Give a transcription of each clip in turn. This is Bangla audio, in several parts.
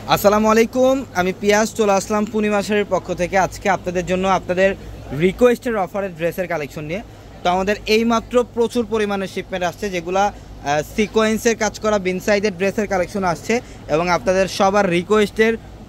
আসসালামু আলাইকুম, আমি পিয়াস চলে আসলাম পূর্ণিমা শাড়ির পক্ষ থেকে। আজকে আপনাদের জন্য আপনাদের রিকোয়েস্টের অফারের ড্রেসের কালেকশন নিয়ে। তো আমাদের এইমাত্র প্রচুর পরিমাণে শিপমেন্ট আসছে, যেগুলা সিকোয়েন্সের কাজ করা বিন সাইজের ড্রেসের কালেকশন আসছে এবং আপনাদের সবার রিকোয়েস্টের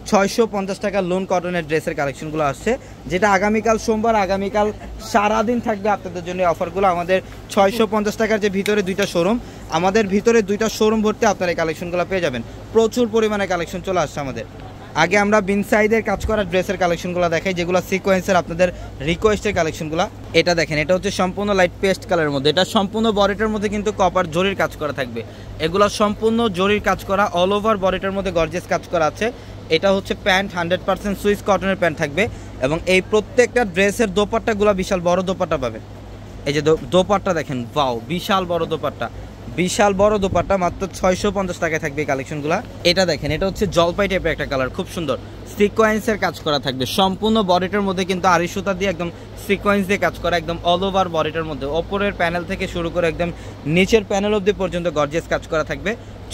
650 টাকা লোন কটনের ড্রেসের কালেকশনগুলো আসছে, যেটা আগামীকাল সোমবার, আগামীকাল সারাদিন থাকবে আপনাদের জন্য অফারগুলো। আমাদের 650 টাকার যে ভিতরে দুইটা শোরুম, আমাদের ভিতরে দুইটা শোরুম ভর্তি আপনারা এই কালেকশনগুলো পেয়ে যাবেন। প্রচুর পরিমাণে কালেকশন চলে আসছে আমাদের। আগে আমরা বিন সাইজের কাজ করা ড্রেসের কালেকশনগুলো দেখাই, যেগুলো সিকোয়েন্সের আপনাদের রিকোয়েস্টের কালেকশনগুলো। এটা দেখেন, এটা হচ্ছে সম্পূর্ণ লাইট পেস্ট কালারের মধ্যে। এটা সম্পূর্ণ বডিটার মধ্যে কিন্তু কপার জরির কাজ করা থাকবে। এগুলো সম্পূর্ণ জরির কাজ করা, অল ওভার বডিটার মধ্যে গর্জিয়াস কাজ করা আছে। এটা হচ্ছে প্যান্ট, 100% সুইস কটনের প্যান্ট থাকবে এবং এই প্রত্যেকটা ড্রেসের দোপাট্টাগুলো বিশাল বড় দোপাট্টা পাবেন। এই যে দোপাট্টা দেখেন, ওয়াও, বিশাল বড় দোপাট্টা, বিশাল বড় দোপাট্টা, মাত্র 650 টাকায় থাকবে এই কালেকশনগুলো। এটা দেখেন, এটা হচ্ছে জলপাই টাইপের একটা কালার, খুব সুন্দর সিকোয়েন্সের কাজ করা থাকবে। সম্পূর্ণ বডিটার মধ্যে কিন্তু আড়ি সুতা দিয়ে একদম সিকোয়েন্স দিয়ে কাজ করা, একদম অল ওভার বডিটার মধ্যে ওপরের প্যানেল থেকে শুরু করে একদম নিচের প্যানেল অবধি পর্যন্ত গর্জিয়াস কাজ করা থাকবে।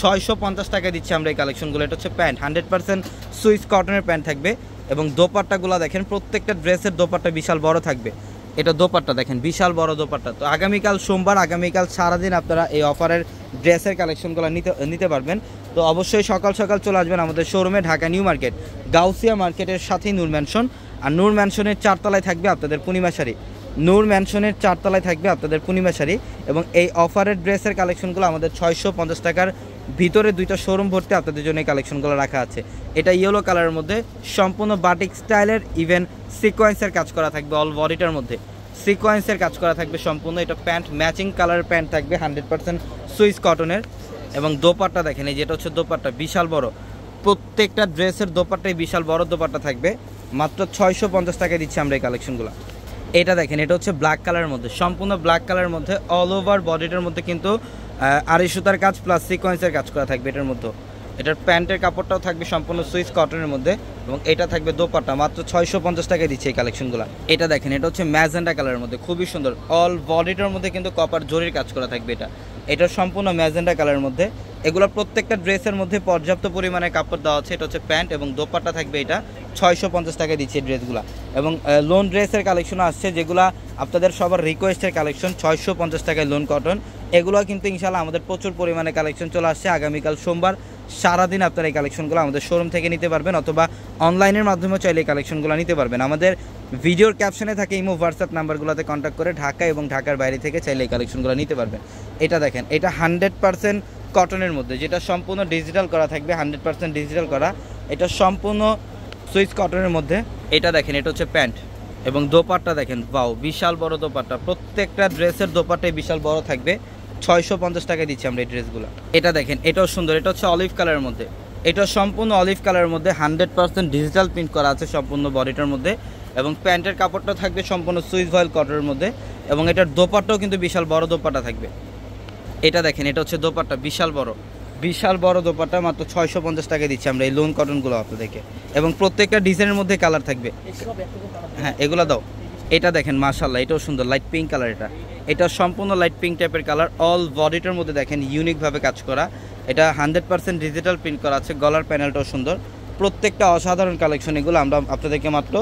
650 টাকায় দিচ্ছি আমরা এই কালেকশনগুলো। এটা হচ্ছে প্যান্ট, 100% সুইস কটনের প্যান্ট থাকবে এবং দোপাট্টাগুলো দেখেন, প্রত্যেকটা ড্রেসের দোপাট্টা বিশাল বড় থাকবে। এটা দোপাট্টা দেখেন, বিশাল বড় দোপাট্টা। তো আগামীকাল সোমবার, আগামীকাল সারাদিন আপনারা এই অফারের ড্রেসের কালেকশনগুলো নিতে পারবেন। তো অবশ্যই সকাল সকাল চলে আসবেন আমাদের শোরুমে, ঢাকা নিউ মার্কেট, গাউসিয়া মার্কেটের সাথেই নূর ম্যানশন। আর নূর ম্যানশনের 4 তলায় থাকবে আপনাদের পূর্ণিমা শাড়ি। নূর ম্যানশনের 4 তলায় থাকবে আপনাদের পূর্ণিমা শাড়ি এবং এই অফারের ড্রেসের কালেকশনগুলো আমাদের 650 টাকার ভিতরে দুইটা শোরুম ভর্তি আপনাদের জন্য এই কালেকশনগুলো রাখা আছে। এটা ইয়েলো কালারের মধ্যে সম্পূর্ণ বাটিক স্টাইলের, ইভেন সিকোয়েন্সের কাজ করা থাকবে, অল বডিটার মধ্যে সিকোয়েন্সের কাজ করা থাকবে সম্পূর্ণ। এটা প্যান্ট, ম্যাচিং কালারের প্যান্ট থাকবে, 100% সুইস কটনের এবং দোপাট্টা দেখেন, এই যেটা হচ্ছে দোপাট্টা বিশাল বড়। প্রত্যেকটা ড্রেসের দোপাট্টাই বিশাল বড় দোপাট্টা থাকবে। মাত্র 650 টাকায় দিচ্ছি আমরা এই কালেকশনগুলো। এটা দেখেন, এটা হচ্ছে ব্ল্যাক কালারের মধ্যে, সম্পূর্ণ ব্ল্যাক কালারের মধ্যে অল ওভার বডিটার মধ্যে কিন্তু আড়ি সুতার কাজ প্লাস সিকোয়েন্সের কাজ করা থাকবে এটার মধ্যে। এটার প্যান্টের কাপড়টাও থাকবে সম্পূর্ণ সুইস কটনের মধ্যে এবং এটা থাকবে দোপাট্টা। মাত্র 650 টাকায় দিচ্ছে এই কালেকশনগুলো। এটা দেখেন, এটা হচ্ছে ম্যাজেন্ডা কালারের মধ্যে, খুবই সুন্দর, অল বডিটার মধ্যে কিন্তু কপার জরির কাজ করা থাকবে। এটা সম্পূর্ণ ম্যাজেন্ডা কালারের মধ্যে। এগুলো প্রত্যেকটা ড্রেসের মধ্যে পর্যাপ্ত পরিমাণে কাপড় দেওয়া আছে। এটা হচ্ছে প্যান্ট এবং দোপাট্টা থাকবে। এটা 650 টাকায় দিচ্ছে এই ড্রেসগুলো এবং লোন ড্রেসের কালেকশনও আসছে, যেগুলো আপনাদের সবার রিকোয়েস্টের কালেকশন। 650 টাকায় লোন কটন, এগুলো কিন্তু ইনশাআল্লাহ আমাদের প্রচুর পরিমাণে কালেকশন চলে আসছে। আগামীকাল সোমবার সারাদিন আপনারা এই কালেকশনগুলো আমাদের শোরুম থেকে নিতে পারবেন অথবা অনলাইনের মাধ্যমে চাইলে এই কালেকশনগুলো নিতে পারবেন। আমাদের ভিডিওর ক্যাপশনে থাকে ইমো, হোয়াটসঅ্যাপ নাম্বারগুলোতে কন্ট্যাক্ট করে ঢাকা এবং ঢাকার বাইরে থেকে চাইলে এই কালেকশনগুলো নিতে পারবেন। এটা দেখেন, এটা 100% কটনের মধ্যে, যেটা সম্পূর্ণ ডিজিটাল করা থাকবে, 100% ডিজিটাল করা। এটা সম্পূর্ণ সুইস কটনের মধ্যে। এটা দেখেন, এটা হচ্ছে প্যান্ট এবং দোপাট্টা দেখেন, ওয়াও, বিশাল বড় দোপাট্টা। প্রত্যেকটা ড্রেসের দোপাট্টাই বিশাল বড় থাকবে। 650 টাকায় দিচ্ছি আমরা এই ড্রেসগুলো। এটা দেখেন, এটাও সুন্দর, এটা হচ্ছে অলিভ কালারের মধ্যে। এটা সম্পূর্ণ অলিভ কালারের মধ্যে 100% ডিজিটাল প্রিন্ট করা আছে সম্পূর্ণ বডিটার মধ্যে এবং প্যান্টের কাপড়টা থাকবে সম্পূর্ণ সুইস ভয়েল কটনের মধ্যে এবং এটার দোপাট্টাও কিন্তু বিশাল বড় দোপাট্টা থাকবে। এটা দেখেন, এটা হচ্ছে দোপাট্টা, বিশাল বড় দোপাট্টা। মাত্র 650 টাকায় দিচ্ছি আমরা এই লোন কটনগুলো আপনাদেরকে এবং প্রত্যেকটা ডিজাইনের মধ্যে কালার থাকবে। হ্যাঁ, এগুলো দাও। এটা দেখেন, মাশাআল্লাহ, এটাও সুন্দর, লাইট পিঙ্ক কালার। এটা সম্পূর্ণ লাইট পিঙ্ক টাইপের কালার, অল বডিটার মধ্যে দেখেন ইউনিকভাবে কাজ করা। এটা 100% ডিজিটাল প্রিন্ট করা আছে। গলার প্যানেলটাও সুন্দর, প্রত্যেকটা অসাধারণ কালেকশন। এগুলো আমরা আপনাদেরকে মাত্র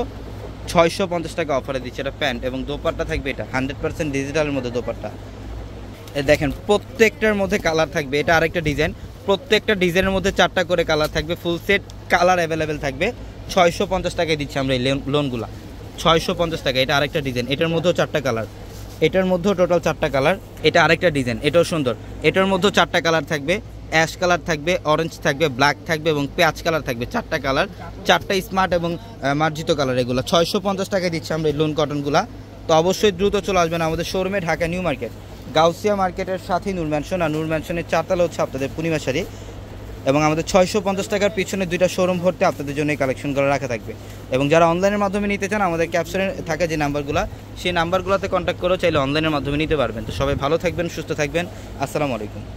650 টাকা অফারে দিচ্ছি। এটা প্যান্ট এবং দোপাট্টা থাকবে, এটা 100% ডিজিটালের মধ্যে দোপাট্টা। দেখেন, প্রত্যেকটার মধ্যে কালার থাকবে। এটা আরেকটা ডিজাইন, প্রত্যেকটা ডিজাইনের মধ্যে 4টা করে কালার থাকবে, ফুল সেট কালার অ্যাভেলেবেল থাকবে। 650 টাকায় দিচ্ছি আমরা এই লোনগুলো, 650 টাকা। এটা আরেকটা ডিজাইন, এটার মধ্যেও 4টা কালার, এটার মধ্যেও টোটাল 4টা কালার। এটা আরেকটা ডিজাইন, এটাও সুন্দর, এটার মধ্যেও 4টা কালার থাকবে, অ্যাশ কালার থাকবে, অরেঞ্জ থাকবে, ব্ল্যাক থাকবে এবং পেঁয়াজ কালার থাকবে। 4টা কালার, 4টা স্মার্ট এবং মার্জিত কালার। এগুলো 650 টাকায় দিচ্ছি আমরা এই লোন কটনগুলো। তো অবশ্যই দ্রুত চলে আসবেন আমাদের শোরুমে, ঢাকা নিউ মার্কেট, গাউসিয়া মার্কেটের সাথেই নূর ম্যানশন। আর নূর ম্যানশনের 4 তলা হচ্ছে আপনাদের পূর্ণিমা শাড়ি এবং আমাদের 650 টাকার পিছনে দুইটা শোরুম ভর্তি আপনাদের জন্য এই কালেকশনগুলো রাখা থাকবে। এবং যারা অনলাইনের মাধ্যমে নিতে চান, আমাদের ক্যাপশনে থাকা যে নাম্বারগুলো, সেই নাম্বারগুলোতে কন্ট্যাক্ট করেও চাইলে অনলাইনের মাধ্যমে নিতে পারবেন। তো সবাই ভালো থাকবেন, সুস্থ থাকবেন। আসসালামু আলাইকুম।